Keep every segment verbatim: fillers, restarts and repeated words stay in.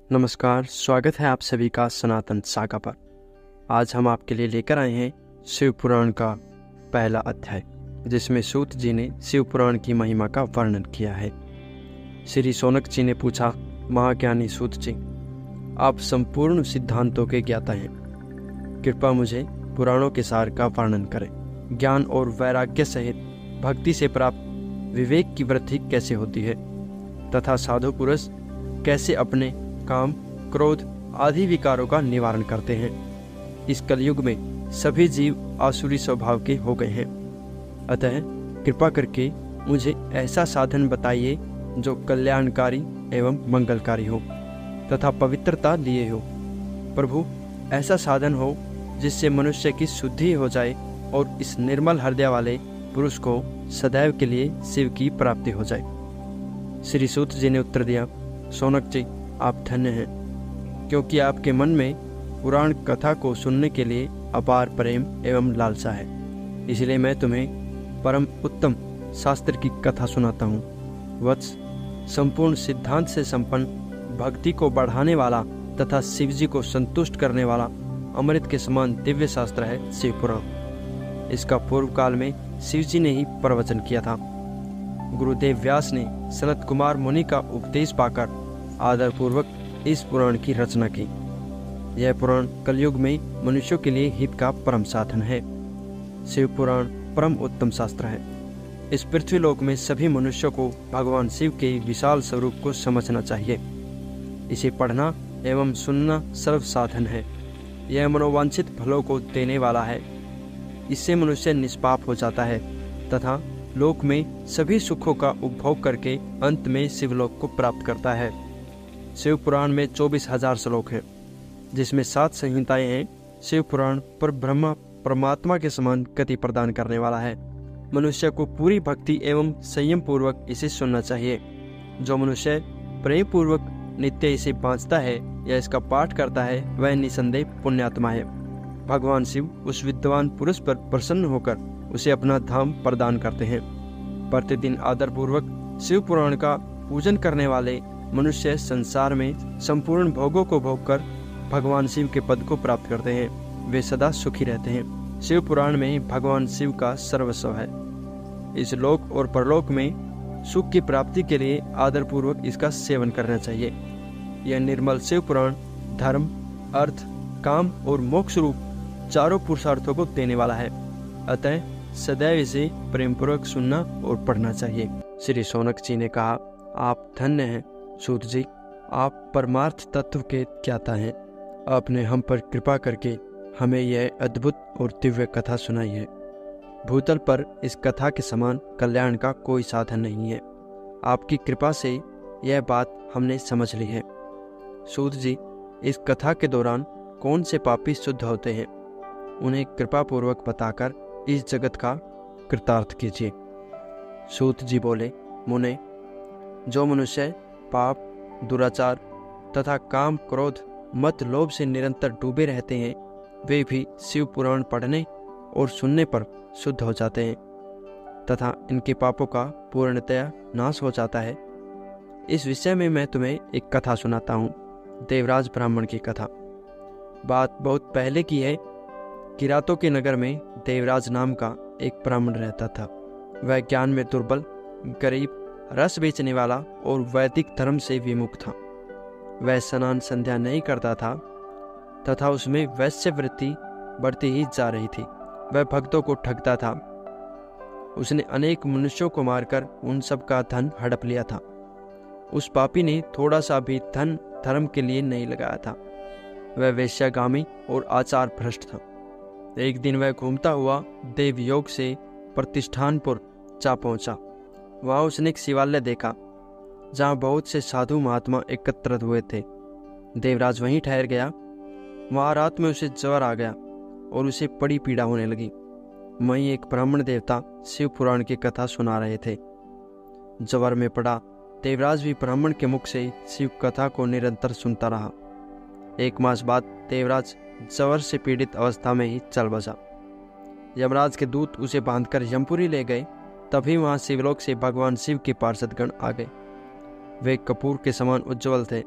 नमस्कार, स्वागत है आप सभी का सनातन सागा पर। आज हम आपके लिए लेकर आए हैं शिव पुराण का पहला अध्याय, जिसमें सूत जी ने शिव पुराण की महिमा का वर्णन किया है। श्री शौनक जी ने पूछा, महाज्ञानी सूत जी, आप संपूर्ण सिद्धांतों के ज्ञाता हैं, कृपा मुझे पुराणों के सार का वर्णन करें। ज्ञान और वैराग्य सहित भक्ति से प्राप्त विवेक की वृद्धि कैसे होती है तथा साधु पुरुष कैसे अपने काम, क्रोध आदि विकारों का निवारण करते हैं। इस कलयुग में सभी जीव आसुरी स्वभाव के हो गए हैं, अतः कृपा करके मुझे ऐसा साधन बताइए जो कल्याणकारी एवं मंगलकारी हो तथा पवित्रता लिए हो। प्रभु, ऐसा साधन हो जिससे मनुष्य की शुद्धि हो जाए और इस निर्मल हृदय वाले पुरुष को सदैव के लिए शिव की प्राप्ति हो जाए। श्री सूत जी ने उत्तर दिया, शौनक जी, आप धन्य हैं, क्योंकि आपके मन में पुराण कथा को सुनने के लिए अपार प्रेम एवं लालसा है। इसलिए मैं तुम्हें परम उत्तम शास्त्र की कथा सुनाता हूँ। वत्स, संपूर्ण सिद्धांत से संपन्न, भक्ति को बढ़ाने वाला तथा शिवजी को संतुष्ट करने वाला अमृत के समान दिव्य शास्त्र है शिव पुराण। इसका पूर्व काल में शिवजी ने ही प्रवचन किया था। गुरुदेव व्यास ने सनत कुमार मुनि का उपदेश पाकर आदर पूर्वक इस पुराण की रचना की। यह पुराण कलयुग में मनुष्यों के लिए हित का परम साधन है। शिव पुराण परम उत्तम शास्त्र है। इस पृथ्वीलोक में सभी मनुष्यों को भगवान शिव के विशाल स्वरूप को समझना चाहिए। इसे पढ़ना एवं सुनना सर्व साधन है। यह मनोवांछित फलों को देने वाला है। इससे मनुष्य निष्पाप हो जाता है तथा लोक में सभी सुखों का उपभोग करके अंत में शिवलोक को प्राप्त करता है। शिव पुराण में चौबीस हजार श्लोक हैं, जिसमें सात संहिताएं हैं। शिव पुराण पर ब्रह्मा परमात्मा के समान गति प्रदान करने वाला है। मनुष्य को पूरी भक्ति एवं संयम पूर्वक इसे सुनना चाहिए। जो मनुष्य प्रेम पूर्वक नित्य इसे बाँचता है या इसका पाठ करता है, वह निसंदेह पुण्यात्मा है। भगवान शिव उस विद्वान पुरुष पर प्रसन्न होकर उसे अपना धाम प्रदान करते हैं। प्रतिदिन आदर पूर्वक शिव पुराण का पूजन करने वाले मनुष्य संसार में संपूर्ण भोगों को भोग कर भगवान शिव के पद को प्राप्त करते हैं। वे सदा सुखी रहते हैं। शिव पुराण में भगवान शिव का सर्वस्व है। इस लोक और परलोक में सुख की प्राप्ति के लिए आदर पूर्वक इसका सेवन करना चाहिए। यह निर्मल शिव पुराण धर्म, अर्थ, काम और मोक्ष रूप चारों पुरुषार्थों को देने वाला है। अतः सदैव इसे प्रेम पूर्वक सुनना और पढ़ना चाहिए। श्री शौनक जी ने कहा, आप धन्य हैं सूत जी, आप परमार्थ तत्व के ज्ञाता हैं। आपने हम पर कृपा करके हमें यह अद्भुत और दिव्य कथा सुनाई है। भूतल पर इस कथा के समान कल्याण का कोई साधन नहीं है। आपकी कृपा से यह बात हमने समझ ली है। सूत जी, इस कथा के दौरान कौन से पापी शुद्ध होते हैं, उन्हें कृपा पूर्वक बताकर इस जगत का कृतार्थ कीजिए। सूत जी बोले, मुने, जो मनुष्य पाप, दुराचार तथा काम, क्रोध, मत, लोभ से निरंतर डूबे रहते हैं, वे भी शिव पुराण पढ़ने और सुनने पर शुद्ध हो जाते हैं तथा इनके पापों का पूर्णतया नाश हो जाता है। इस विषय में मैं तुम्हें एक कथा सुनाता हूँ, देवराज ब्राह्मण की कथा। बात बहुत पहले की है। किरातों के नगर में देवराज नाम का एक ब्राह्मण रहता था। वह ज्ञान में दुर्बल, गरीब, रस बेचने वाला और वैदिक धर्म से विमुख था। वह स्नान संध्या नहीं करता था तथा उसमें वैश्य वृत्ति बढ़ती ही जा रही थी। वह भक्तों को ठगता था। उसने अनेक मनुष्यों को मारकर उन सब का धन हड़प लिया था। उस पापी ने थोड़ा सा भी धन धर्म के लिए नहीं लगाया था। वह वेश्यागामी और आचार भ्रष्ट था। एक दिन वह घूमता हुआ देवयोग से प्रतिष्ठानपुर जा पहुंचा। वहां उसने एक शिवालय देखा, जहां बहुत से साधु महात्मा एकत्रित हुए थे। देवराज वहीं ठहर गया। वहां रात में उसे ज्वर आ गया और उसे बड़ी पीड़ा होने लगी। वहीं एक ब्राह्मण देवता शिव पुराण की कथा सुना रहे थे। ज्वर में पड़ा देवराज भी ब्राह्मण के मुख से शिव कथा को निरंतर सुनता रहा। एक मास बाद देवराज ज्वर से पीड़ित अवस्था में ही चल बसा। यमराज के दूत उसे बांधकर यमपुरी ले गए। तभी वहां शिवलोक से भगवान शिव के पार्षदगण आ गए। वे कपूर के समान उज्जवल थे।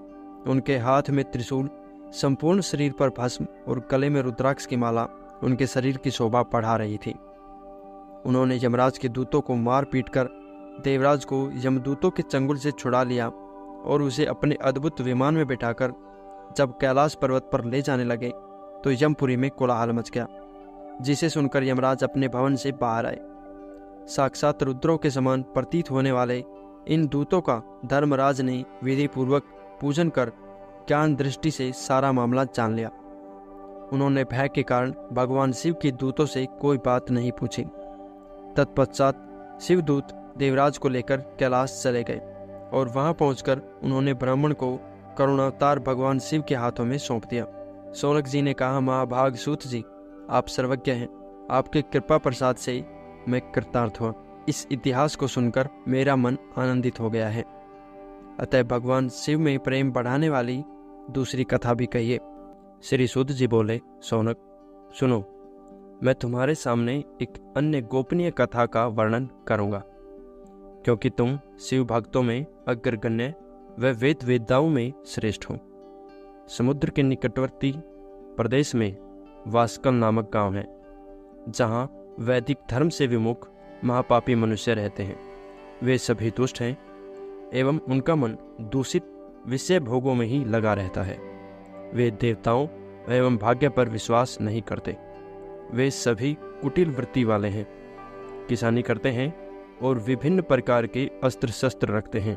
उनके हाथ में त्रिशूल, संपूर्ण शरीर पर भस्म और गले में रुद्राक्ष की माला उनके शरीर की शोभा बढ़ा रही थी। उन्होंने यमराज के दूतों को मार पीट कर देवराज को यमदूतों के चंगुल से छुड़ा लिया और उसे अपने अद्भुत विमान में बिठाकर जब कैलाश पर्वत पर ले जाने लगे तो यमपुरी में कोलाहल मच गया, जिसे सुनकर यमराज अपने भवन से बाहर आए। साक्षात रुद्रों के समान प्रतीत होने वाले इन दूतों का धर्मराज ने विधि पूर्वक पूजन कर ज्ञान दृष्टि से सारा मामला जान लिया। उन्होंने भय के कारण भगवान शिव के दूतों से कोई बात नहीं पूछी। तत्पश्चात शिवदूत देवराज को लेकर कैलाश चले गए और वहां पहुंचकर उन्होंने ब्राह्मण को करुणावतार भगवान शिव के हाथों में सौंप दिया। शौनक जी ने कहा, महाभाग सूत जी, आप सर्वज्ञ हैं, आपके कृपा प्रसाद से मैं कृतार्थ हुआ। इस इतिहास को सुनकर मेरा मन आनंदित हो गया है, अतः भगवान शिव में प्रेम बढ़ाने वाली दूसरी कथा भी कहिए। श्री सूत जी बोले, शौनक सुनो, मैं तुम्हारे सामने एक अन्य गोपनीय कथा का वर्णन करूंगा, क्योंकि तुम शिव भक्तों में अग्रगण्य व वेद वेदाओं में श्रेष्ठ हो। समुद्र के निकटवर्ती प्रदेश में वास्कल नामक गांव है, जहां वैदिक धर्म से विमुख महापापी मनुष्य रहते हैं। वे सभी दुष्ट हैं एवं उनका मन दूषित विषय भोगों में ही लगा रहता है। वे देवताओं एवं भाग्य पर विश्वास नहीं करते। वे सभी कुटिल वृत्ति वाले हैं, किसानी करते हैं और विभिन्न प्रकार के अस्त्र शस्त्र रखते हैं।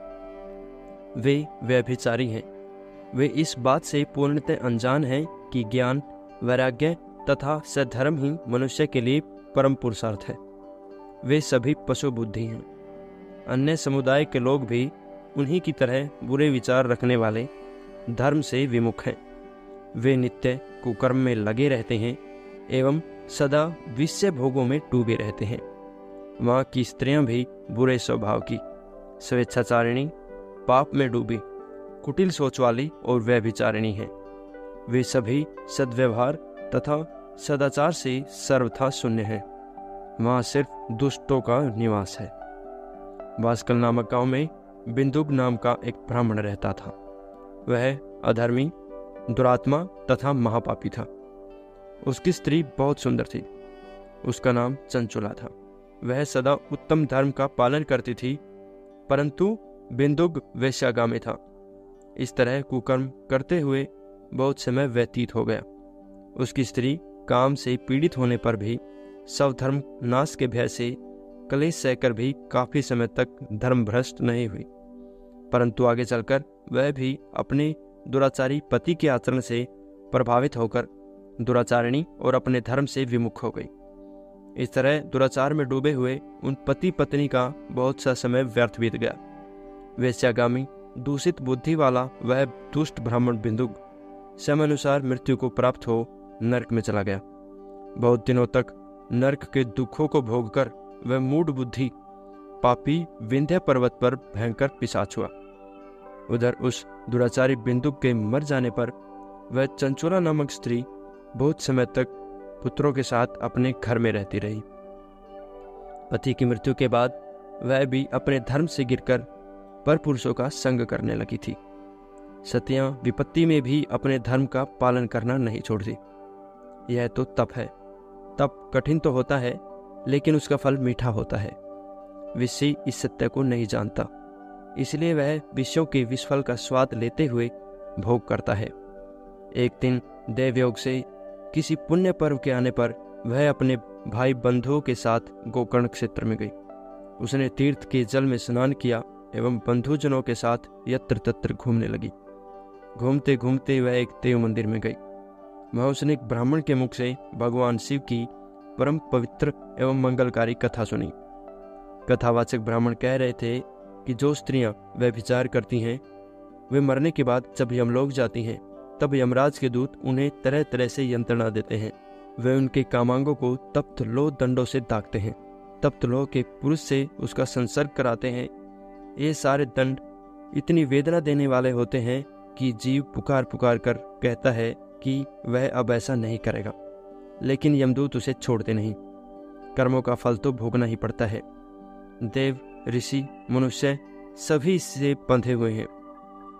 वे व्यभिचारी हैं। वे इस बात से पूर्णतः अनजान हैं कि ज्ञान, वैराग्य तथा सद्धर्म ही मनुष्य के लिए परम पुरुषार्थ है। वे सभी पशु बुद्धि हैं। अन्य समुदाय के लोग भी उन्हीं की तरह बुरे विचार रखने वाले धर्म से विमुख हैं। वे नित्य कुकर्म में लगे रहते हैं एवं सदा विषय भोगों में डूबे रहते हैं। वहाँ की स्त्रियां भी बुरे स्वभाव की, स्वेच्छाचारिणी, पाप में डूबी, कुटिल सोच वाली और व्यभिचारिणी हैं। वे सभी सद्व्यवहार तथा सदाचार से सर्वथा शून्य हैं। वहाँ सिर्फ दुष्टों का निवास है। वास्कल नामक गांव में बिंदुक नाम का एक ब्राह्मण रहता था। वह अधर्मी, दुरात्मा तथा महापापी था। उसकी स्त्री बहुत सुंदर थी। उसका नाम चंचुला था। वह सदा उत्तम धर्म का पालन करती थी, परंतु बिंदुक वेश्यागामी था। इस तरह कुकर्म करते हुए बहुत समय व्यतीत हो गया। उसकी स्त्री काम से पीड़ित होने पर भी स्वधर्म नाश के भय से कलेश सहकर भी काफी समय तक धर्म भ्रष्ट नहीं हुई, परंतु आगे चलकर वह भी अपने दुराचारी पति के आचरण से प्रभावित होकर दुराचारिणी और अपने धर्म से विमुख हो गई। इस तरह दुराचार में डूबे हुए उन पति पत्नी का बहुत सा समय व्यर्थ बीत गया। वेश्यागामी दूषित बुद्धि वाला वह दुष्ट ब्राह्मण बिंदुक समयानुसार मृत्यु को प्राप्त हो नरक में चला गया। बहुत दिनों तक नरक के दुखों को भोगकर वह मूढ़ बुद्धि पापी विंध्य पर्वत पर भयंकर पिशाच हुआ। उधर उस दुराचारी बिंदुक के मर जाने पर वह चंचुला नामक स्त्री बहुत समय तक पुत्रों के साथ अपने घर में रहती रही। पति की मृत्यु के बाद वह भी अपने धर्म से गिरकर पर पुरुषों का संग करने लगी थी। सतियां विपत्ति में भी अपने धर्म का पालन करना नहीं छोड़ती। यह तो तप है। तप कठिन तो होता है, लेकिन उसका फल मीठा होता है। विषयी इस सत्य को नहीं जानता, इसलिए वह विषयों के विषफल का स्वाद लेते हुए भोग करता है। एक दिन देवयोग से किसी पुण्य पर्व के आने पर वह अपने भाई बंधुओं के साथ गोकर्ण क्षेत्र में गई। उसने तीर्थ के जल में स्नान किया एवं बंधुजनों के साथ यत्र तत्र घूमने लगी। घूमते घूमते वह एक देव मंदिर में गई। वह उसने एक ब्राह्मण के मुख से भगवान शिव की परम पवित्र एवं मंगलकारी कथा सुनी। कथावाचक ब्राह्मण कह रहे थे कि जो स्त्रियां व्यभिचार करती हैं, वे मरने के बाद जब यमलोक जाती हैं, तब यमराज के दूत उन्हें तरह तरह से यंत्रणा देते हैं। वे उनके कामांगों को तप्त लोह दंडों से दागते हैं। तप्त लोह के पुरुष से उसका संसर्ग कराते हैं। ये सारे दंड इतनी वेदना देने वाले होते हैं कि जीव पुकार पुकार कर कहता है कि वह अब ऐसा नहीं करेगा, लेकिन यमदूत उसे छोड़ते नहीं। कर्मों का फल तो भोगना ही पड़ता है। देव, ऋषि, मनुष्य सभी इससे बंधे हुए हैं।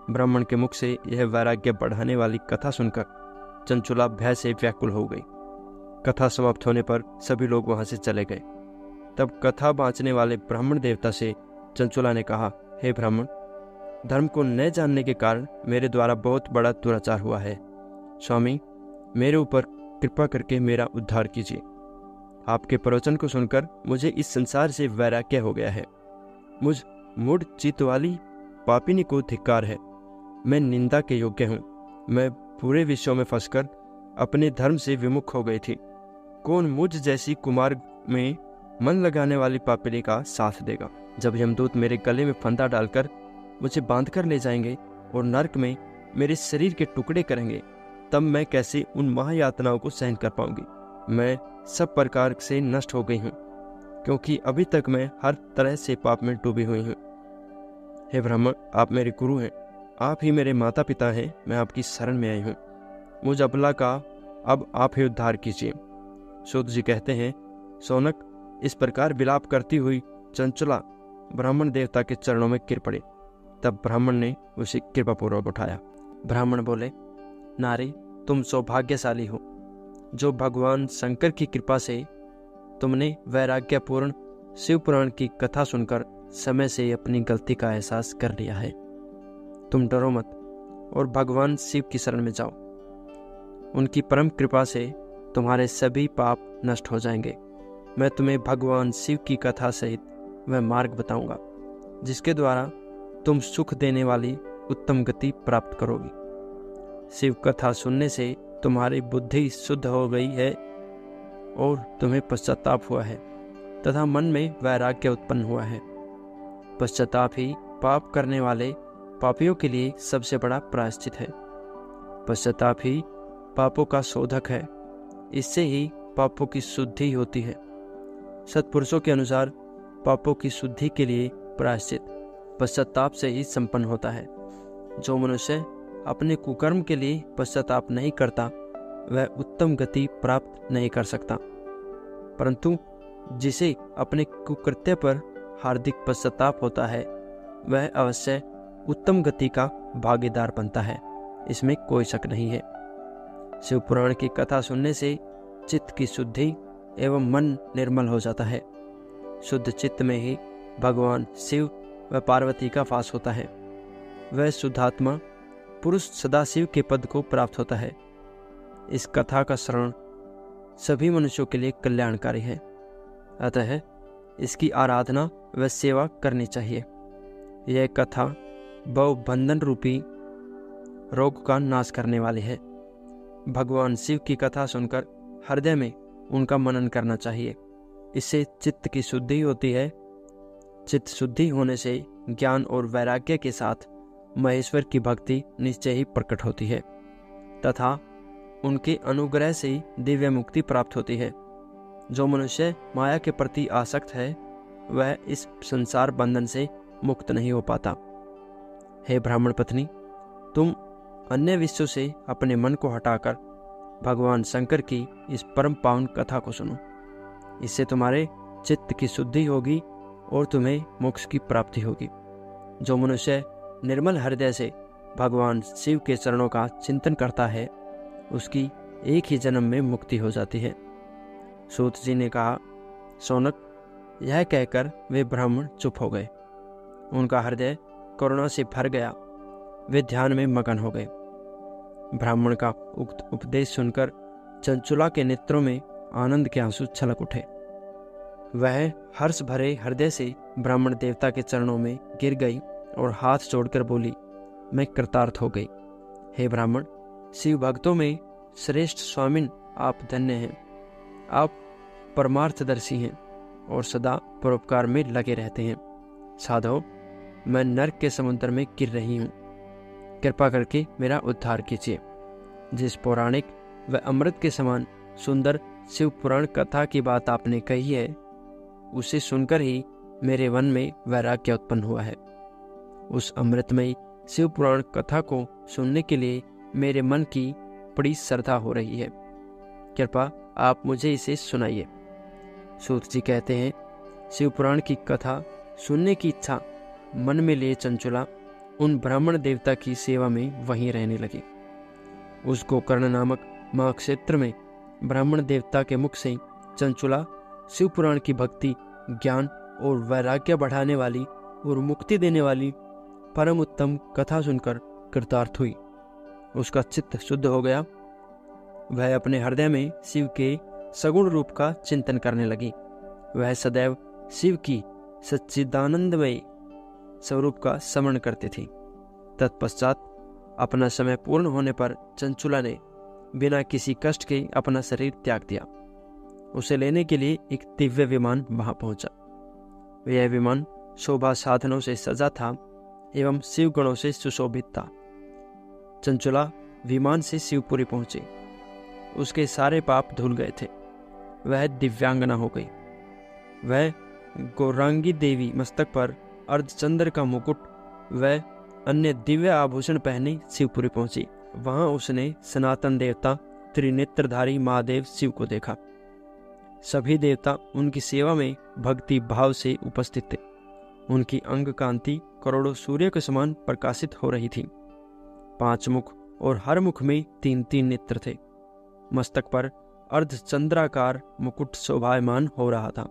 ब्राह्मण के मुख से यह वैराग्य बढ़ाने वाली कथा सुनकर चंचुला भय से व्याकुल हो गई। कथा समाप्त होने पर सभी लोग वहां से चले गए। तब कथा बाँचने वाले ब्राह्मण देवता से चंचुला ने कहा, हे ब्राह्मण, धर्म को न जानने के कारण मेरे द्वारा बहुत बड़ा दुराचार हुआ है। स्वामी, मेरे ऊपर कृपा करके मेरा उद्धार कीजिए। आपके प्रवचन को सुनकर मुझे इस संसार से वैराग्य हो गया है। मुझ मूढ़ चित्त वाली पापिनी को धिक्कार है। मैं निंदा के योग्य हूँ। मैं पूरे विश्व में फंसकर अपने धर्म से विमुख हो गई थी। कौन मुझ जैसी कुमार में मन लगाने वाली पापिनी का साथ देगा? जब यमदूत मेरे गले में फंदा डालकर मुझे बांध कर ले जाएंगे और नरक में मेरे शरीर के टुकड़े करेंगे, तब मैं कैसे उन महायातनाओं को सहन कर पाऊंगी? मैं सब प्रकार से नष्ट हो गई हूँ, क्योंकि अभी तक मैं हर तरह से पाप में डूबी हुई हूँ। हे ब्राह्मण, आप मेरे गुरु हैं, आप ही मेरे माता पिता हैं। मैं आपकी शरण में आई हूँ। मुझ अबला का अब आप ही उद्धार कीजिए। सूत जी कहते हैं, सौनक, इस प्रकार विलाप करती हुई चंचुला ब्राह्मण देवता के चरणों में गिर पड़ी। तब ब्राह्मण ने उसे कृपापूर्वक उठाया। ब्राह्मण बोले, नारी, तुम सौभाग्यशाली हो, जो भगवान शंकर की कृपा से तुमने वैराग्यपूर्ण शिव पुराण की कथा सुनकर समय से अपनी गलती का एहसास कर लिया है। तुम डरो मत और भगवान शिव की शरण में जाओ। उनकी परम कृपा से तुम्हारे सभी पाप नष्ट हो जाएंगे। मैं तुम्हें भगवान शिव की कथा सहित वह मार्ग बताऊंगा जिसके द्वारा तुम सुख देने वाली उत्तम गति प्राप्त करोगी। शिव कथा सुनने से तुम्हारी बुद्धि शुद्ध हो गई है और तुम्हें पश्चाताप हुआ है तथा मन में वैराग्य उत्पन्न हुआ है। पश्चाताप ही पाप करने वाले पापियों के लिए सबसे बड़ा प्रायश्चित है। पश्चाताप ही पापों का शोधक है। इससे ही पापों की शुद्धि होती है। सत्पुरुषों के अनुसार पापों की शुद्धि के लिए प्रायश्चित पश्चाताप से ही संपन्न होता है। जो मनुष्य अपने कुकर्म के लिए पश्चाताप नहीं करता वह उत्तम गति प्राप्त नहीं कर सकता, परंतु जिसे अपने कुकृत्य पर हार्दिक पश्चाताप होता है वह अवश्य उत्तम गति का भागीदार बनता है। इसमें कोई शक नहीं है। शिव पुराण की कथा सुनने से चित्त की शुद्धि एवं मन निर्मल हो जाता है। शुद्ध चित्त में ही भगवान शिव व पार्वती का वास होता है। वह शुद्धात्मा पुरुष सदाशिव के पद को प्राप्त होता है। इस कथा का श्रवण सभी मनुष्यों के लिए कल्याणकारी है, अतः इसकी आराधना व सेवा करनी चाहिए। यह कथा भव बंधन रूपी रोग का नाश करने वाली है। भगवान शिव की कथा सुनकर हृदय में उनका मनन करना चाहिए। इससे चित्त की शुद्धि होती है। चित्त शुद्धि होने से ज्ञान और वैराग्य के साथ महेश्वर की भक्ति निश्चय ही प्रकट होती है तथा उनके अनुग्रह से दिव्य मुक्ति प्राप्त होती है। जो मनुष्य माया के प्रति आसक्त है वह इस संसार बंधन से मुक्त नहीं हो पाता। हे ब्राह्मण पत्नी, तुम अन्य विषयों से अपने मन को हटाकर भगवान शंकर की इस परम पावन कथा को सुनो। इससे तुम्हारे चित्त की शुद्धि होगी और तुम्हें मोक्ष की प्राप्ति होगी। जो मनुष्य निर्मल हृदय से भगवान शिव के चरणों का चिंतन करता है उसकी एक ही जन्म में मुक्ति हो जाती है। सूत जी ने कहा, सौनक, यह कहकर वे ब्राह्मण चुप हो गए। उनका हृदय करुणा से भर गया। वे ध्यान में मगन हो गए। ब्राह्मण का उक्त उपदेश सुनकर चंचुला के नेत्रों में आनंद के आंसू छलक उठे। वह हर्ष भरे हृदय से ब्राह्मण देवता के चरणों में गिर गई और हाथ जोड़कर बोली, मैं कृतार्थ हो गई। हे ब्राह्मण, शिव भक्तों में श्रेष्ठ स्वामिन आप धन्य हैं। आप परमार्थदर्शी हैं और सदा परोपकार में लगे रहते हैं। साधो, मैं नरक के समुद्र में गिर रही हूँ। कृपा करके मेरा उद्धार कीजिए। जिस पौराणिक व अमृत के समान सुंदर शिव पुराण कथा की बात आपने कही है उसे सुनकर ही मेरे मन में वैराग्य उत्पन्न हुआ है। उस अमृतमयी शिव पुराण कथा को सुनने के लिए मेरे मन की बड़ी श्रद्धा हो रही है। कृपा आप मुझे इसे सुनाइए। सूत जी कहते हैं, शिव पुराण की कथा सुनने की इच्छा मन में लिए चंचुला उन ब्राह्मण देवता की सेवा में वहीं रहने लगी। उस गोकर्ण नामक महाक्षेत्र में ब्राह्मण देवता के मुख से चंचुला शिव पुराण की भक्ति, ज्ञान और वैराग्य बढ़ाने वाली और मुक्ति देने वाली परम उत्तम कथा सुनकर कृतार्थ हुई। उसका चित्त शुद्ध हो गया। वह अपने हृदय में शिव के सगुण रूप का चिंतन करने लगी। वह सदैव शिव की सच्चिदानंदमय स्वरूप का स्मरण करती थी। तत्पश्चात अपना समय पूर्ण होने पर चंचुला ने बिना किसी कष्ट के अपना शरीर त्याग दिया। उसे लेने के लिए एक दिव्य विमान वहां पहुंचा। यह विमान शोभा साधनों से सजा था एवं शिव गणों से सुशोभित था। चंचुला विमान से शिवपुरी पहुंची। उसके सारे पाप धुल गए थे। वह दिव्यांगना हो गई। वह गौरांगी देवी मस्तक पर अर्धचंद्र का मुकुट व अन्य दिव्य आभूषण पहने शिवपुरी पहुंची। वहां उसने सनातन देवता त्रिनेत्रधारी महादेव शिव को देखा। सभी देवता उनकी सेवा में भक्ति भाव से उपस्थित थे। उनकी अंग कांति करोड़ों सूर्य के समान प्रकाशित हो रही थी। पांच मुख और हर मुख में तीन तीन नेत्र थे। मस्तक पर अर्धचंद्राकार मुकुट शोभायमान हो रहा था।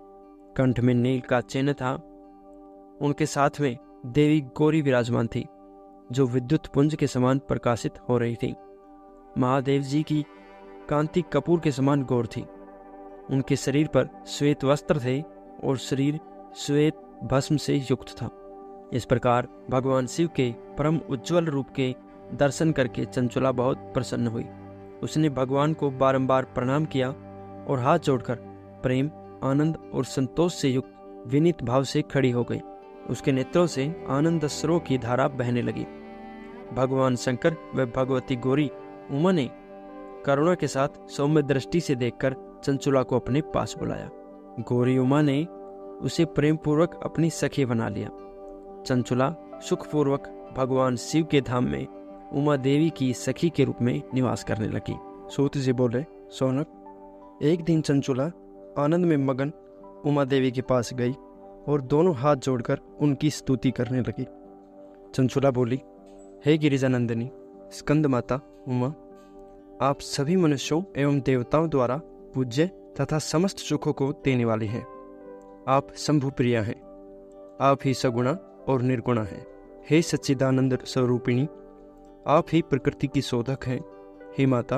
कंठ में नील का चिन्ह था। उनके साथ में देवी गौरी विराजमान थी, जो विद्युत पुंज के समान प्रकाशित हो रही थी। महादेव जी की कांति कपूर के समान गौर थी। उनके शरीर पर श्वेत वस्त्र थे और शरीर श्वेत भस्म से युक्त था। इस प्रकार भगवान शिव के परम उज्जवल रूप के दर्शन करके चंचुला बहुत प्रसन्न हुई। उसने भगवान को बारंबार प्रणाम किया और हाथ जोड़कर प्रेम, आनंद और संतोष से युक्त विनीत भाव से खड़ी हो गई। उसके नेत्रों से आनंद अश्रुओं की धारा बहने लगी। भगवान शंकर व भगवती गौरी उमा ने करुणा के साथ सौम्य दृष्टि से देखकर चंचुला को अपने पास बुलाया। गौरी उमा ने उसे प्रेम पूर्वक अपनी सखी बना लिया। चंचुला सुखपूर्वक भगवान शिव के धाम में उमा देवी की सखी के रूप में निवास करने लगी। सूत जी बोले, सौनक, एक दिन चंचुला आनंद में मगन उमा देवी के पास गई और दोनों हाथ जोड़कर उनकी स्तुति करने लगी। चंचुला बोली, हे गिरिजानंदिनी स्कंद माता उमा, आप सभी मनुष्यों एवं देवताओं द्वारा पूज्य तथा समस्त सुखों को देने वाली हैं। आप शंभु प्रिया हैं। आप ही सगुणा और निर्गुणा हैं। हे सच्चिदानंद स्वरूपिणी, आप ही प्रकृति की शोधक हैं। हे माता,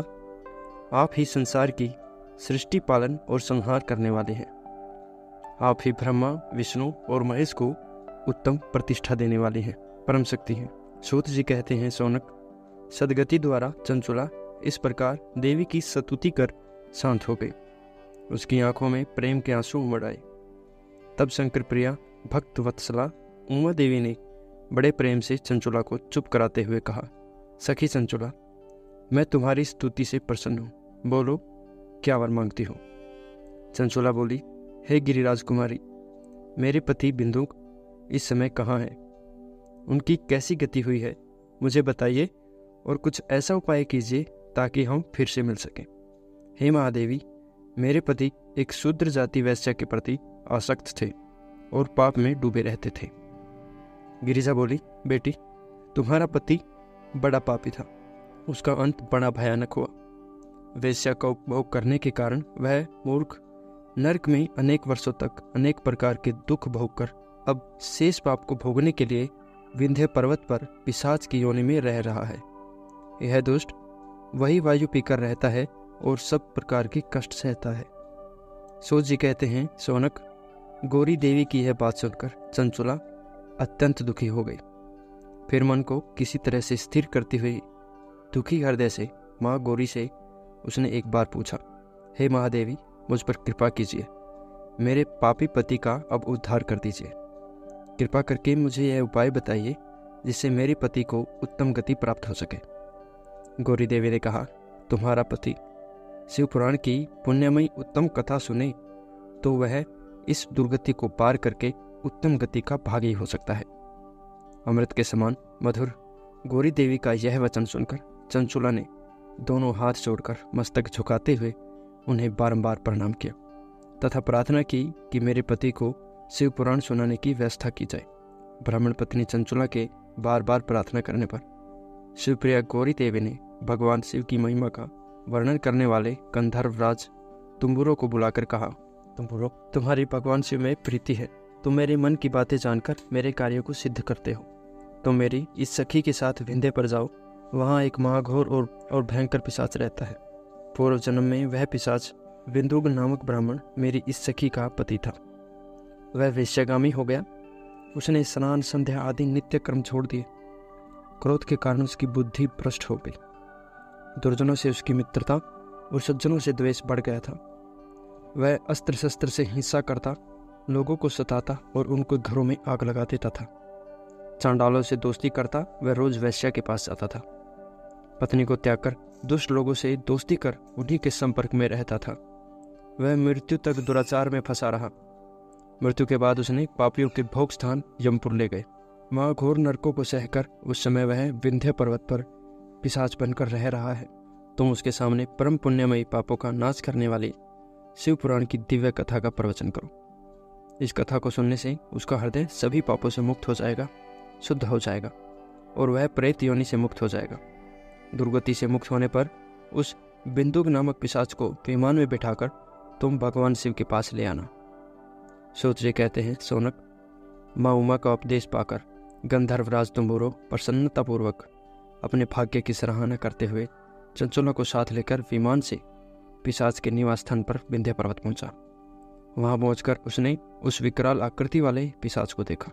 आप ही संसार की सृष्टि पालन और संहार करने वाले हैं। आप ही ब्रह्मा, विष्णु और महेश को उत्तम प्रतिष्ठा देने वाली हैं, परम शक्ति हैं। सूत जी कहते हैं, सौनक, सदगति द्वारा चंचुला इस प्रकार देवी की स्तुति कर शांत हो गई। उसकी आंखों में प्रेम के आंसू उमड़ आए। तब शंकर प्रिया भक्त वत्सला उमा देवी ने बड़े प्रेम से चंचुला को चुप कराते हुए कहा, सखी चंचुला, मैं तुम्हारी स्तुति से प्रसन्न हूँ। बोलो, क्या वर मांगती हो? चंचुला बोली, हे गिरिराज कुमारी, मेरे पति बिंदुक इस समय कहाँ हैं? उनकी कैसी गति हुई है, मुझे बताइए और कुछ ऐसा उपाय कीजिए ताकि हम फिर से मिल सकें। हे महादेवी, मेरे पति एक शूद्र जाति वैश्य के प्रति आसक्त थे और पाप में डूबे रहते थे। गिरिजा बोली, बेटी, तुम्हारा पति बड़ा पापी था। उसका अंत बड़ा भयानक हुआ। वैश्या का उपभोग करने के कारण वह मूर्ख नरक में अनेक वर्षों तक अनेक प्रकार के दुख भोग कर अब शेष पाप को भोगने के लिए विंध्य पर्वत पर पिशाच की योनि में रह रहा है। यह दुष्ट वही वायु पीकर रहता है और सब प्रकार की कष्ट सहता है। सूत जी कहते हैं, सौनक, गौरी देवी की यह बात सुनकर चंचुला अत्यंत दुखी हो गई। फिर मन को किसी तरह से स्थिर करती हुई दुखी हृदय से माँ गौरी से उसने एक बार पूछा, हे महादेवी, मुझ पर कृपा कीजिए। मेरे पापी पति का अब उद्धार कर दीजिए। कृपा करके मुझे यह उपाय बताइए जिससे मेरे पति को उत्तम गति प्राप्त हो सके। गौरी देवी ने कहा, तुम्हारा पति शिव पुराण की पुण्यमयी उत्तम कथा सुने तो वह इस दुर्गति को पार करके उत्तम गति का भागी हो सकता है। अमृत के समान मधुर गौरी देवी का यह वचन सुनकर चंचुला ने दोनों हाथ जोड़कर मस्तक झुकाते हुए उन्हें बारंबार प्रणाम किया तथा प्रार्थना की कि मेरे पति को शिव पुराण सुनाने की व्यवस्था की जाए। ब्राह्मण पत्नी चंचुला के बार बार प्रार्थना करने पर शिवप्रिया गौरी देवी ने भगवान शिव की महिमा का वर्णन करने वाले गंधर्वराज तुम्बुरो को बुलाकर कहा, तुम्बुरो, तुम्हारी भगवान शिव में प्रीति है। तुम मेरे मन की बातें जानकर मेरे कार्यों को सिद्ध करते हो। तुम मेरी इस सखी के साथ विंध्य पर जाओ। वहाँ एक महाघोर और, और भयंकर पिशाच रहता है। पूर्व जन्म में वह पिशाच बिंदुग नामक ब्राह्मण मेरी इस सखी का पति था। वह वेश्यागामी हो गया। उसने स्नान, संध्या आदि नित्य कर्म छोड़ दिए। क्रोध के कारण उसकी बुद्धि भ्रष्ट हो गई। दुर्जनों से उसकी मित्रता और सज्जनों से द्वेष बढ़ गया था। वह अस्त्र शस्त्र से हिंसा करता, लोगों को सताता और उनको घरों में आग लगा देता था। चांडालों से दोस्ती करता, वह रोज वैश्या के पास जाता था। पत्नी को त्याग कर दुष्ट लोगों से दोस्ती कर उन्हीं के संपर्क में रहता था। वह मृत्यु तक दुराचार में फंसा रहा। मृत्यु के बाद उसने पापियों के भोग स्थान यमपुर ले गए। वहाँ घोर नरकों को सहकर उस समय वह विंध्य पर्वत पर पिशाच बनकर रह रहा है। तुम उसके सामने परम पुण्यमयी पापों का नाश करने वाली शिव पुराण की दिव्य कथा का प्रवचन करो। इस कथा को सुनने से उसका हृदय सभी पापों से मुक्त हो जाएगा, शुद्ध हो जाएगा और वह प्रेत योनि से मुक्त हो जाएगा। दुर्गति से मुक्त होने पर उस बिंदुक नामक पिशाच को विमान में बिठाकर तुम भगवान शिव के पास ले आना। सूत जी कहते हैं, सोनक, माँ उमा का उपदेश पाकर गंधर्वराज तुम्बुरो प्रसन्नतापूर्वक अपने भाग्य की सराहना करते हुए चंचुला को साथ लेकर विमान से पिशाच के निवास स्थान पर विंध्य पर्वत पहुंचा। वहां पहुंचकर उसने उस विकराल आकृति वाले पिशाच को देखा।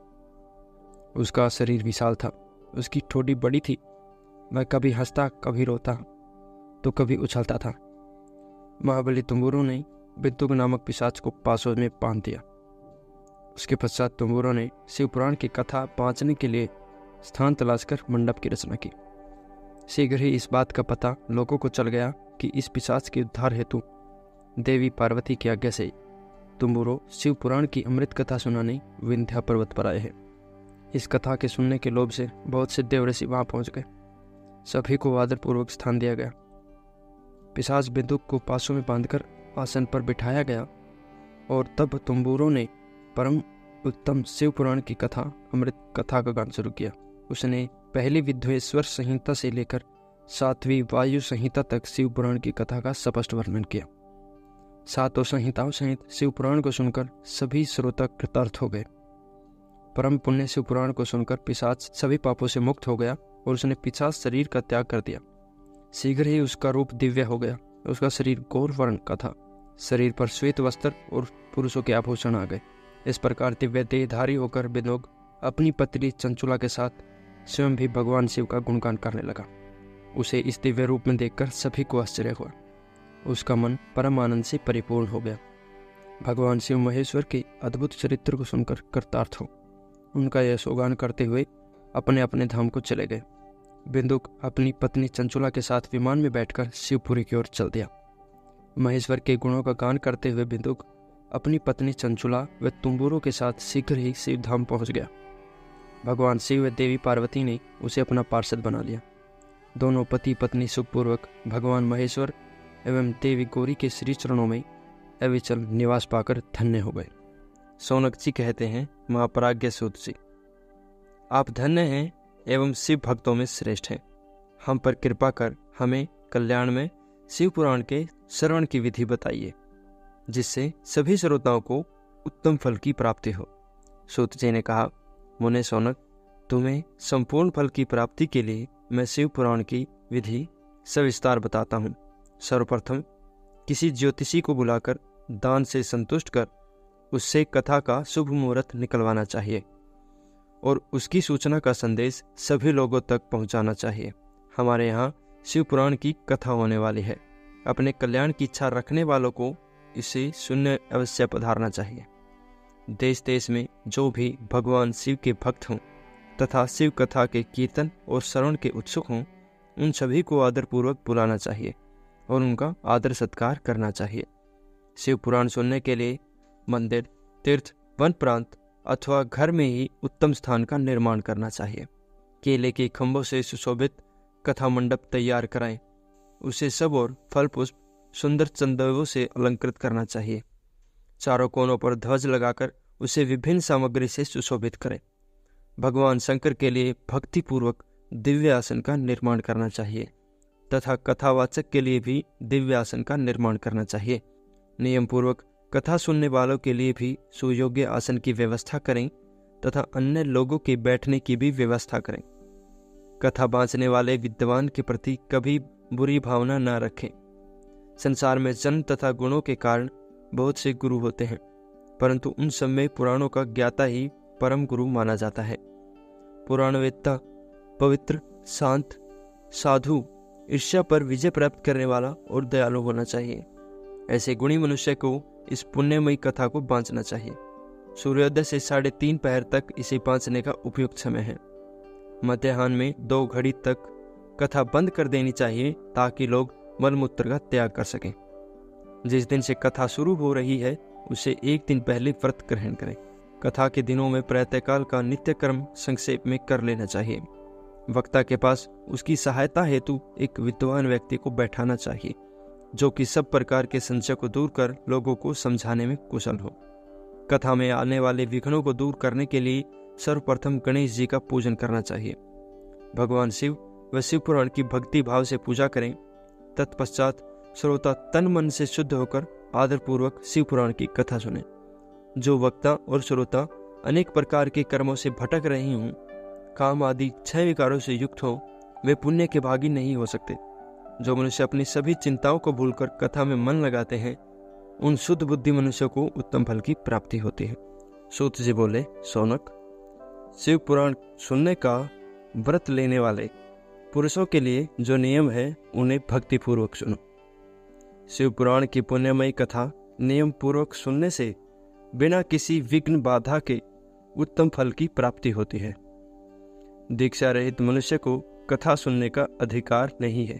उसका शरीर विशाल था, उसकी ठोड़ी बड़ी थी। वह कभी हंसता, कभी रोता, तो कभी उछलता था। महाबली तुम्बुरो ने बिंदुक नामक पिशाच को पासों में बांध दिया। उसके पश्चात तुम्बुरो ने शिव पुराण की कथा बांचने के लिए स्थान तलाशकर मंडप की रचना की। शीघ्र ही इस बात का पता लोगों को चल गया कि इस पिशाच के उद्धार हेतु देवी पार्वती की आज्ञा से तुम्बुरो शिव पुराण की अमृत कथा सुनाने विंध्या पर्वत पर आए हैं। इस कथा के सुनने के लोभ से बहुत से देवऋषि वहां पहुंच गए। सभी को आदरपूर्वक स्थान दिया गया। पिशाच बिंदुक को पासों में बांधकर आसन पर बिठाया गया और तब तुम्बुरो ने परम उत्तम शिव पुराण की कथा अमृत कथा का गान शुरू किया। उसने पहली विद्वेश्वर संहिता से लेकर सातवीं वायु संहिता तक शिव पुराण की कथा का स्पष्ट वर्णन किया। सातों संहिताओं सहित शिव पुराण को सुनकर सभी श्रोता कृतार्थ हो गए। परम पुण्य शिव पुराण को सुनकर पिशाच सभी पापों से मुक्त हो गया और उसने पिशाच शरीर का त्याग कर दिया। शीघ्र ही उसका रूप दिव्य हो गया। उसका शरीर गौर वर्ण का था। शरीर पर श्वेत वस्त्र और पुरुषों के आभूषण आ गए। इस प्रकार दिव्य देहधारी होकर बिंदुक अपनी पत्नी चंचुला के साथ स्वयं भी भगवान शिव का गुणगान करने लगा। उसे इस दिव्य रूप में देखकर सभी को आश्चर्य हुआ। उसका मन परम आनंद से परिपूर्ण हो गया। भगवान शिव महेश्वर के अद्भुत चरित्र को सुनकर कृतार्थ हो उनका यशोगान करते हुए अपने अपने धाम को चले गए। बिंदुक अपनी पत्नी चंचुला के साथ विमान में बैठकर शिवपुरी की ओर चल दिया। महेश्वर के गुणों का गान करते हुए बिंदुक अपनी पत्नी चंचुला व तुम्बुरो के साथ शीघ्र ही शिव धाम पहुंच गया। भगवान शिव व देवी पार्वती ने उसे अपना पार्षद बना लिया। दोनों पति पत्नी सुखपूर्वक भगवान महेश्वर एवं देवी गौरी के श्री चरणों में अविचल निवास पाकर धन्य हो गए। सौनक जी कहते हैं, महाप्राज्ञ सूत जी, आप धन्य हैं एवं शिव भक्तों में श्रेष्ठ हैं। हम पर कृपा कर हमें कल्याण में शिव पुराण के श्रवण की विधि बताइए, जिससे सभी श्रोताओं को उत्तम फल की प्राप्ति हो। सूत जी ने कहा, मुने सौनक, तुम्हें संपूर्ण फल की प्राप्ति के लिए मैं शिव पुराण की विधि सविस्तार बताता हूँ। सर्वप्रथम किसी ज्योतिषी को बुलाकर दान से संतुष्ट कर उससे कथा का शुभ मुहूर्त निकलवाना चाहिए और उसकी सूचना का संदेश सभी लोगों तक पहुंचाना चाहिए। हमारे यहाँ शिव पुराण की कथा होने वाली है। अपने कल्याण की इच्छा रखने वालों को इसे सुनने अवश्य पधारना चाहिए। देश देश में जो भी भगवान शिव के भक्त हों तथा शिव कथा के कीर्तन और श्रवण के उत्सुक हों, उन सभी को आदरपूर्वक बुलाना चाहिए और उनका आदर सत्कार करना चाहिए। शिव पुराण सुनने के लिए मंदिर, तीर्थ, वन प्रांत अथवा घर में ही उत्तम स्थान का निर्माण करना चाहिए। केले के खंभों से सुशोभित कथा मंडप तैयार कराएं। उसे सब और फल पुष्प सुंदर चंदनों से अलंकृत करना चाहिए। चारों कोनों पर ध्वज लगाकर उसे विभिन्न सामग्री से सुशोभित करें। भगवान शंकर के लिए भक्तिपूर्वक दिव्य आसन का निर्माण करना चाहिए तथा कथावाचक के लिए भी दिव्य आसन का निर्माण करना चाहिए। नियम पूर्वक कथा सुनने वालों के लिए भी सुयोग्य आसन की व्यवस्था करें तथा अन्य लोगों के बैठने की भी व्यवस्था करें। कथा बाँचने वाले विद्वान के प्रति कभी बुरी भावना न रखें। संसार में जन्म तथा गुणों के कारण बहुत से गुरु होते हैं, परंतु उन सब में पुराणों का ज्ञाता ही परम गुरु माना जाता है। पुराणवेत्ता पवित्र, शांत, साधु, ईर्ष्या पर विजय प्राप्त करने वाला और दयालु होना चाहिए। ऐसे गुणी मनुष्य को इस पुण्यमयी कथा को बाँचना चाहिए। सूर्योदय से साढ़े तीन पहर तक इसे बाँचने का उपयुक्त समय है। मध्याह्न में दो घड़ी तक कथा बंद कर देनी चाहिए ताकि लोग मलमूत्र का त्याग कर सकें। जिस दिन से कथा शुरू हो रही है उसे एक दिन पहले व्रत ग्रहण करें। कथा के दिनों में प्रातःकाल का नित्य कर्म संक्षेप में कर लेना चाहिए। वक्ता के पास उसकी सहायता हेतु एक विद्वान व्यक्ति को बैठाना चाहिए जो कि सब प्रकार के संशय को दूर कर लोगों को समझाने में कुशल हो। कथा में आने वाले विघ्नों को दूर करने के लिए सर्वप्रथम गणेश जी का पूजन करना चाहिए। भगवान शिव व शिव पुराण की भक्ति भाव से पूजा करें। तत्पश्चात श्रोता तन मन से शुद्ध होकर आदरपूर्वक शिव पुराण की कथा सुने। जो वक्ता और श्रोता अनेक प्रकार के कर्मों से भटक रहे हों, काम आदि छह विकारों से युक्त हो, वे पुण्य के भागी नहीं हो सकते। जो मनुष्य अपनी सभी चिंताओं को भूलकर कथा में मन लगाते हैं, उन शुद्ध बुद्धि मनुष्यों को उत्तम फल की प्राप्ति होती है। सूत जी बोले, सौनक, शिव पुराण सुनने का व्रत लेने वाले पुरुषों के लिए जो नियम है उन्हें भक्तिपूर्वक सुनो। शिव पुराण की पुण्यमयी कथा नियम पूर्वक सुनने से बिना किसी विघ्न बाधा के उत्तम फल की प्राप्ति होती है। दीक्षा रहित मनुष्य को कथा सुनने का अधिकार नहीं है,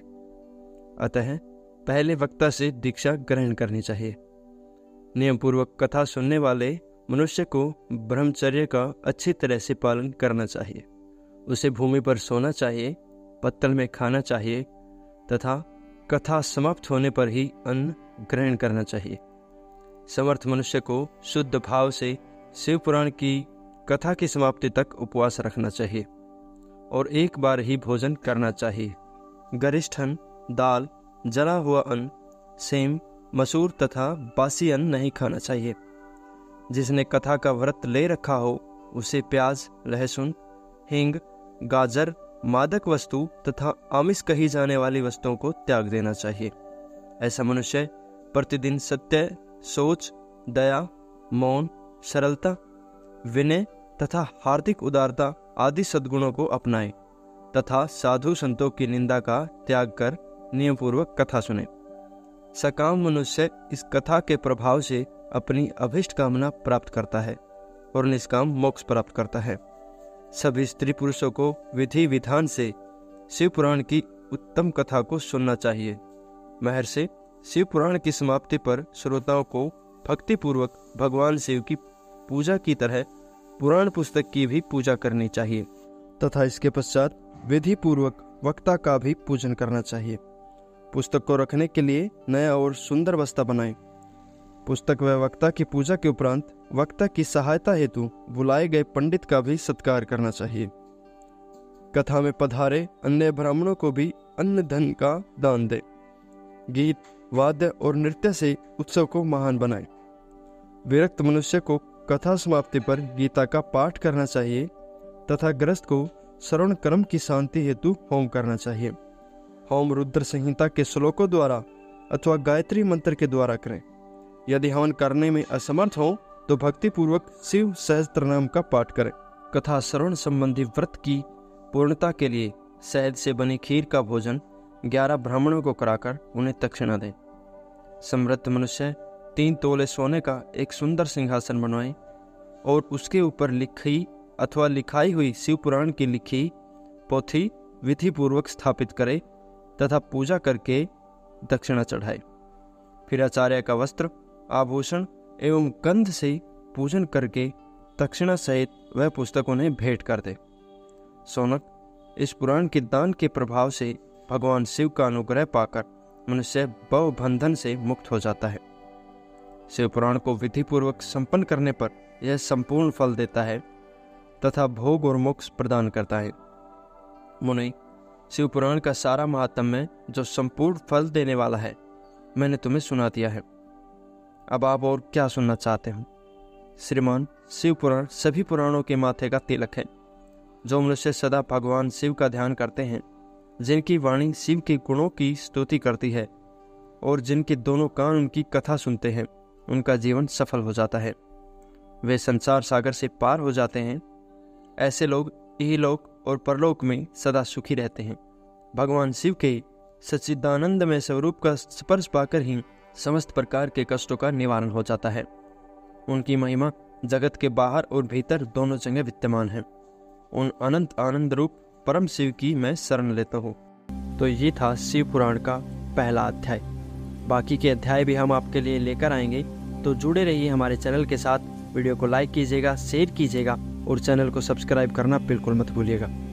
अतः पहले वक्ता से दीक्षा ग्रहण करनी चाहिए। नियम पूर्वक कथा सुनने वाले मनुष्य को ब्रह्मचर्य का अच्छी तरह से पालन करना चाहिए। उसे भूमि पर सोना चाहिए, पत्तल में खाना चाहिए तथा कथा समाप्त होने पर ही अन्न ग्रहण करना चाहिए। समर्थ मनुष्य को शुद्ध भाव से शिव पुराण की कथा की समाप्ति तक उपवास रखना चाहिए और एक बार ही भोजन करना चाहिए। गरिष्ठ अन्न, दाल, जला हुआ अन्न, सेम, मसूर तथा बासी अन्न नहीं खाना चाहिए। जिसने कथा का व्रत ले रखा हो उसे प्याज, लहसुन, हींग, गाजर, मादक वस्तु तथा आमिष कही जाने वाली वस्तुओं को त्याग देना चाहिए। ऐसा मनुष्य प्रतिदिन सत्य, सोच, दया, मौन, सरलता, विनय तथा हार्दिक उदारता आदि सद्गुणों को अपनाए तथा साधु संतों की निंदा का त्याग कर नियम पूर्वक कथा सुने। सकाम मनुष्य इस कथा के प्रभाव से अपनी अभिष्ट कामना प्राप्त करता है और निष्काम मोक्ष प्राप्त करता है। सभी स्त्री पुरुषों को विधि विधान से शिव पुराण की उत्तम कथा को सुनना चाहिए। महर्षि शिव पुराण की समाप्ति पर श्रोताओं को भक्ति पूर्वक भगवान शिव की पूजा की तरह पुराण पुस्तक की भी पूजा करनी चाहिए तथा इसके पश्चात विधि पूर्वक वक्ता का भी पूजन करना चाहिए। पुस्तक को रखने के लिए नया और सुंदर बस्ता बनाएं। पुस्तक व वक्ता की पूजा के उपरांत वक्ता की सहायता हेतु बुलाए गए पंडित का भी सत्कार करना चाहिए। कथा में पधारे अन्य ब्राह्मणों को भी अन्न धन का दान दे। गीत, वाद्य और नृत्य से उत्सव को महान बनाए। विरक्त मनुष्य को कथा समाप्ति पर गीता का पाठ करना चाहिए तथा ग्रस्त को श्रवण कर्म की शांति हेतु होम करना चाहिए। होम रुद्र संहिता के श्लोकों द्वारा अथवा गायत्री मंत्र के द्वारा करें। यदि हवन करने में असमर्थ हो तो भक्ति पूर्वक शिव सहस्त्र नाम का पाठ करें। कथा श्रवण संबंधी व्रत की पूर्णता के लिए शहद से बनी खीर का भोजन ग्यारह ब्राह्मणों को कराकर उन्हें दक्षिणा दें। समृद्ध मनुष्य तीन तोले सोने का एक सुंदर सिंहासन बनवाए और उसके ऊपर लिखी अथवा लिखाई हुई शिव पुराण की लिखी पोथी विधि पूर्वक स्थापित करे तथा पूजा करके दक्षिणा चढ़ाए। फिर आचार्य का वस्त्र, आभूषण एवं गंध से पूजन करके दक्षिणा सहित वह पुस्तक उन्हें भेंट कर दे। सौनक, इस पुराण के दान के प्रभाव से भगवान शिव का अनुग्रह पाकर मनुष्य भव बंधन से मुक्त हो जाता है। शिव पुराण को विधि पूर्वक संपन्न करने पर यह संपूर्ण फल देता है। तथा भोग और मोक्ष प्रदान करता है। मुनि, शिव पुराण का सारा महात्म्य जो संपूर्ण फल देने वाला है मैंने तुम्हें सुना दिया है। अब आप और क्या सुनना चाहते हो? श्रीमान, शिव पुराण सभी पुराणों के माथे का तिलक है। जो मनुष्य सदा भगवान शिव का ध्यान करते हैं, जिनकी वाणी शिव के गुणों की स्तुति करती है और जिनके दोनों कान उनकी कथा सुनते हैं, उनका जीवन सफल हो जाता है। वे संसार सागर से पार हो जाते हैं। ऐसे लोग इहलोक और परलोक में सदा सुखी रहते हैं। भगवान शिव के सच्चिदानंदमय स्वरूप का स्पर्श पाकर ही समस्त प्रकार के कष्टों का निवारण हो जाता है। उनकी महिमा जगत के बाहर और भीतर दोनों जगह विद्यमान है। उन अनंत आनंद रूप परम शिव की मैं शरण लेता हूँ। तो ये था शिव पुराण का पहला अध्याय। बाकी के अध्याय भी हम आपके लिए लेकर आएंगे, तो जुड़े रहिए हमारे चैनल के साथ। वीडियो को लाइक कीजिएगा, शेयर कीजिएगा और चैनल को सब्सक्राइब करना बिल्कुल मत भूलिएगा।